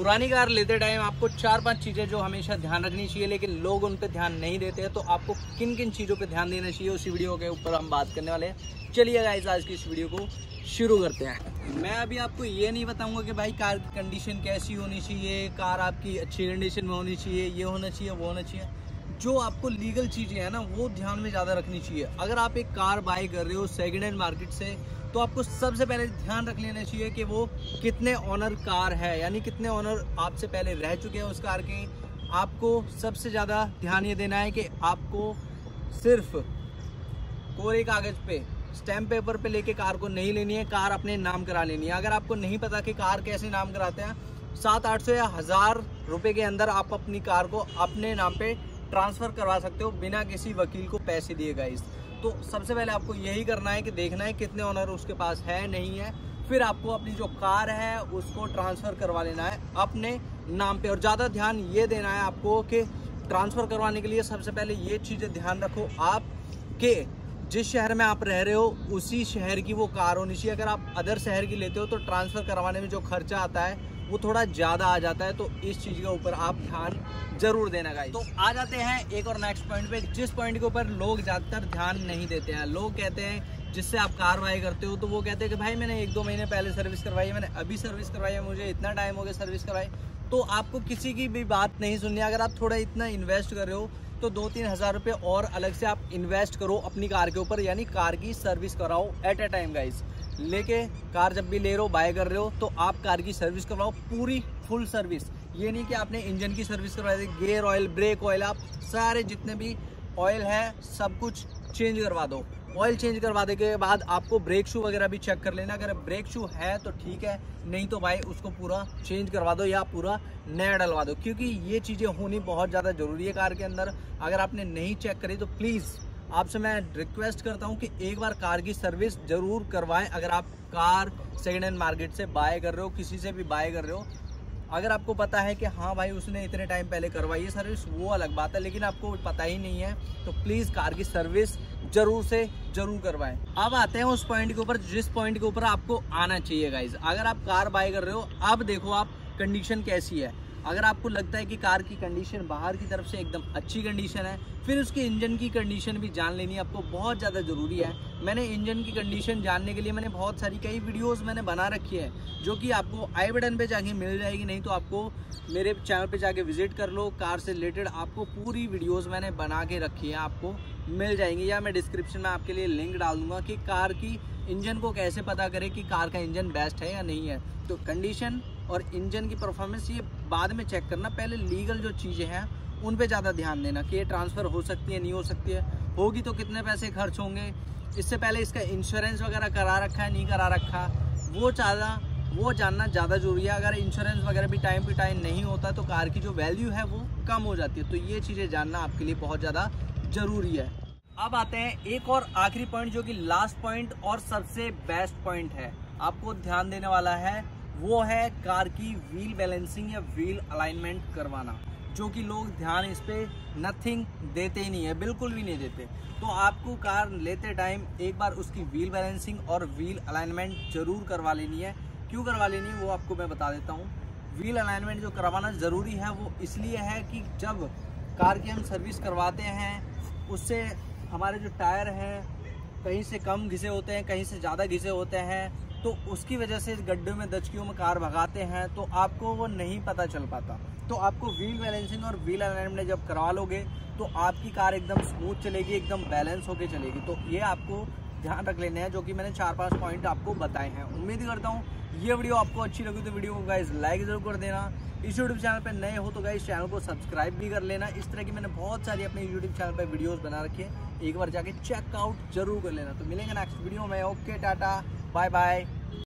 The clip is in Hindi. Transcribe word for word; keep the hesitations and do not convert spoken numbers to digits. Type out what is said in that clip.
पुरानी कार लेते टाइम आपको चार पांच चीज़ें जो हमेशा ध्यान रखनी चाहिए, लेकिन लोग उन पर ध्यान नहीं देते हैं। तो आपको किन किन चीज़ों पे ध्यान देना चाहिए उसी वीडियो के ऊपर हम बात करने वाले हैं। चलिए गाइस आज की इस वीडियो को शुरू करते हैं। मैं अभी आपको ये नहीं बताऊंगा कि भाई कार की कंडीशन कैसी होनी चाहिए, कार आपकी अच्छी कंडीशन में होनी चाहिए, ये होना चाहिए वो होना चाहिए। जो आपको लीगल चीज़ें हैं ना वो ध्यान में ज़्यादा रखनी चाहिए। अगर आप एक कार बाई कर रहे हो सेकेंड हैंड मार्केट से, तो आपको सबसे पहले ध्यान रख लेना चाहिए कि वो कितने ऑनर कार है, यानी कितने ऑनर आपसे पहले रह चुके हैं उस कार के। आपको सबसे ज़्यादा ध्यान ये देना है कि आपको सिर्फ कोरे कागज़ पे स्टैम्प पेपर पे लेके कार को नहीं लेनी है, कार अपने नाम करा लेनी है। अगर आपको नहीं पता कि कार कैसे नाम कराते हैं, सात आठ सौ या हज़ार रुपये के अंदर आप अपनी कार को अपने नाम पे ट्रांसफ़र करवा सकते हो बिना किसी वकील को पैसे दिए गाइस। तो सबसे पहले आपको यही करना है कि देखना है कितने ऑनर उसके पास है नहीं है, फिर आपको अपनी जो कार है उसको ट्रांसफ़र करवा लेना है अपने नाम पे। और ज़्यादा ध्यान ये देना है आपको कि ट्रांसफ़र करवाने के लिए सबसे पहले ये चीज़ें ध्यान रखो आप कि जिस शहर में आप रह रहे हो उसी शहर की वो कार होनी चाहिए। अगर आप अदर शहर की लेते हो तो ट्रांसफ़र करवाने में जो खर्चा आता है वो थोड़ा ज़्यादा आ जाता है। तो इस चीज़ के ऊपर आप ध्यान जरूर देना गाइस। तो आ जाते हैं एक और नेक्स्ट पॉइंट पे, जिस पॉइंट के ऊपर लोग ज़्यादातर ध्यान नहीं देते हैं। लोग कहते हैं जिससे आप कार बाई करते हो तो वो कहते हैं कि भाई मैंने एक दो महीने पहले सर्विस करवाई है, मैंने अभी सर्विस करवाई है, मुझे इतना टाइम हो गया सर्विस करवाई। तो आपको किसी की भी बात नहीं सुननी। अगर आप थोड़ा इतना इन्वेस्ट कर रहे हो तो दो तीन हज़ार रुपये और अलग से आप इन्वेस्ट करो अपनी कार के ऊपर, यानी कार की सर्विस कराओ एट ए टाइम गाइस। लेके कार जब भी ले रहे हो बाय कर रहे हो तो आप कार की सर्विस करवाओ, पूरी फुल सर्विस। ये नहीं कि आपने इंजन की सर्विस करवा दी, गेयर ऑयल, ब्रेक ऑयल, आप सारे जितने भी ऑयल है सब कुछ चेंज करवा दो। ऑयल चेंज करवाने के बाद आपको ब्रेक शू वगैरह भी चेक कर लेना। अगर ब्रेक शू है तो ठीक है, नहीं तो भाई उसको पूरा चेंज करवा दो या पूरा नया डलवा दो, क्योंकि ये चीज़ें होनी बहुत ज़्यादा ज़रूरी है कार के अंदर। अगर आपने नहीं चेक करी तो प्लीज़ आपसे मैं रिक्वेस्ट करता हूं कि एक बार कार की सर्विस जरूर करवाएं। अगर आप कार सेकेंड हैंड मार्केट से बाय कर रहे हो, किसी से भी बाय कर रहे हो, अगर आपको पता है कि हाँ भाई उसने इतने टाइम पहले करवाई है सर्विस, वो अलग बात है, लेकिन आपको पता ही नहीं है तो प्लीज़ कार की सर्विस जरूर से जरूर करवाएं। अब आते हैं उस पॉइंट के ऊपर जिस पॉइंट के ऊपर आपको आना चाहिए गाइज। अगर आप कार बाय कर रहे हो, अब देखो आप कंडीशन कैसी है। अगर आपको लगता है कि कार की कंडीशन बाहर की तरफ से एकदम अच्छी कंडीशन है, फिर उसके इंजन की कंडीशन भी जान लेनी आपको बहुत ज़्यादा ज़रूरी है। मैंने इंजन की कंडीशन जानने के लिए मैंने बहुत सारी कई वीडियोस मैंने बना रखी है, जो कि आपको आई बटन पे जाके मिल जाएगी, नहीं तो आपको मेरे चैनल पे जाके विजिट कर लो। कार से रिलेटेड आपको पूरी वीडियोस मैंने बना के रखी है, आपको मिल जाएंगी, या मैं डिस्क्रिप्शन में आपके लिए लिंक डाल दूँगा कि कार की इंजन को कैसे पता करें कि कार का इंजन बेस्ट है या नहीं है। तो कंडीशन और इंजन की परफॉर्मेंस ये बाद में चेक करना, पहले लीगल जो चीज़ें हैं उन पे ज़्यादा ध्यान देना कि ये ट्रांसफ़र हो सकती है नहीं हो सकती है, होगी तो कितने पैसे खर्च होंगे, इससे पहले इसका इंश्योरेंस वगैरह करा रखा है नहीं करा रखा, वो ज़्यादा वो जानना ज़्यादा ज़रूरी है। अगर इंश्योरेंस वगैरह भी टाइम टू टाइम नहीं होता तो कार की जो वैल्यू है वो कम हो जाती है। तो ये चीज़ें जानना आपके लिए बहुत ज़्यादा ज़रूरी है। अब आते हैं एक और आखिरी पॉइंट, जो कि लास्ट पॉइंट और सबसे बेस्ट पॉइंट है, आपको ध्यान देने वाला है, वो है कार की व्हील बैलेंसिंग या व्हील अलाइनमेंट करवाना, जो कि लोग ध्यान इस पे नथिंग देते ही नहीं है, बिल्कुल भी नहीं देते। तो आपको कार लेते टाइम एक बार उसकी व्हील बैलेंसिंग और व्हील अलाइनमेंट जरूर करवा लेनी है। क्यों करवा लेनी है वो आपको मैं बता देता हूँ। व्हील अलाइनमेंट जो करवाना ज़रूरी है वो इसलिए है कि जब कार की हम सर्विस करवाते हैं उससे हमारे जो टायर हैं कहीं से कम घिसे होते हैं, कहीं से ज़्यादा घिसे होते हैं, तो उसकी वजह से गड्ढे में दचकियों में कार भगाते हैं तो आपको वो नहीं पता चल पाता। तो आपको व्हील बैलेंसिंग और व्हील अलाइनमेंट जब करवा लोगे तो आपकी कार एकदम स्मूथ चलेगी, एकदम बैलेंस होके चलेगी। तो ये आपको ध्यान रख लेने हैं, जो कि मैंने चार पांच पॉइंट आपको बताए हैं। उम्मीद करता हूँ ये वीडियो आपको अच्छी लगी तो वीडियो को गाइस लाइक जरूर कर देना। इस यूट्यूब चैनल पर नए हो तो गाइस चैनल को सब्सक्राइब भी कर लेना। इस तरह की मैंने बहुत सारी अपने यूट्यूब चैनल पर वीडियोस बना रखी है, एक बार जाके चेकआउट जरूर कर लेना। तो मिलेंगे नेक्स्ट वीडियो में। Okay tata bye bye.